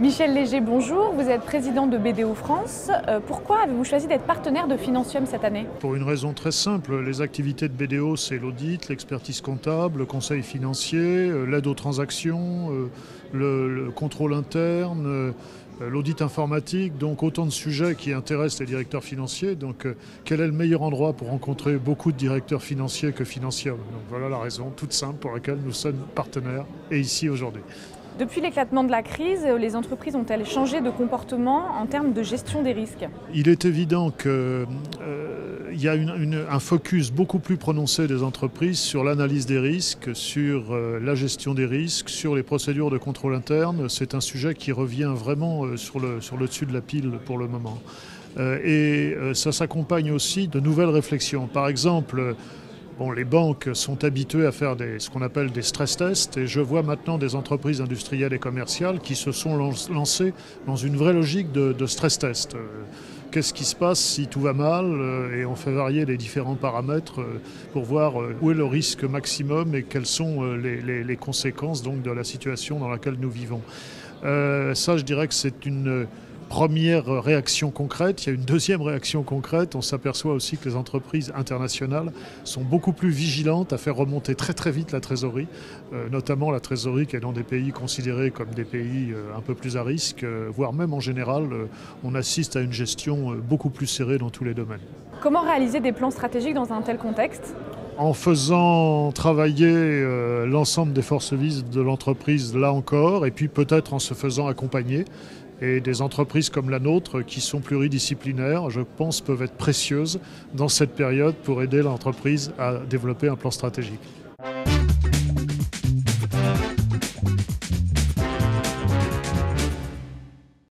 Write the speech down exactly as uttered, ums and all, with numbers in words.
Michel Léger, bonjour. Vous êtes président de B D O France. Euh, pourquoi avez-vous choisi d'être partenaire de Financium cette année? Pour une raison très simple, les activités de B D O, c'est l'audit, l'expertise comptable, le conseil financier, euh, l'aide aux transactions, euh, le, le contrôle interne, euh, l'audit informatique, donc autant de sujets qui intéressent les directeurs financiers. Donc euh, quel est le meilleur endroit pour rencontrer beaucoup de directeurs financiers que Financium? Donc voilà la raison toute simple pour laquelle nous sommes partenaires et ici aujourd'hui. Depuis l'éclatement de la crise, les entreprises ont-elles changé de comportement en termes de gestion des risques? Il est évident qu'il euh, y a une, une, un focus beaucoup plus prononcé des entreprises sur l'analyse des risques, sur euh, la gestion des risques, sur les procédures de contrôle interne. C'est un sujet qui revient vraiment euh, sur, le, sur le dessus de la pile pour le moment. Euh, et euh, ça s'accompagne aussi de nouvelles réflexions. Par exemple, Bon, les banques sont habituées à faire des, ce qu'on appelle des stress tests et je vois maintenant des entreprises industrielles et commerciales qui se sont lancées dans une vraie logique de, de stress test. Qu'est-ce qui se passe si tout va mal? Et on fait varier les différents paramètres pour voir où est le risque maximum et quelles sont les, les, les conséquences donc, de la situation dans laquelle nous vivons. Euh, ça, je dirais que c'est une première réaction concrète. Il y a une deuxième réaction concrète. On s'aperçoit aussi que les entreprises internationales sont beaucoup plus vigilantes à faire remonter très très vite la trésorerie, euh, notamment la trésorerie qui est dans des pays considérés comme des pays euh, un peu plus à risque, euh, voire même en général, euh, on assiste à une gestion euh, beaucoup plus serrée dans tous les domaines. Comment réaliser des plans stratégiques dans un tel contexte ? En faisant travailler euh, l'ensemble des forces vives de l'entreprise là encore, et puis peut-être en se faisant accompagner. Et des entreprises comme la nôtre, qui sont pluridisciplinaires, je pense, peuvent être précieuses dans cette période pour aider l'entreprise à développer un plan stratégique.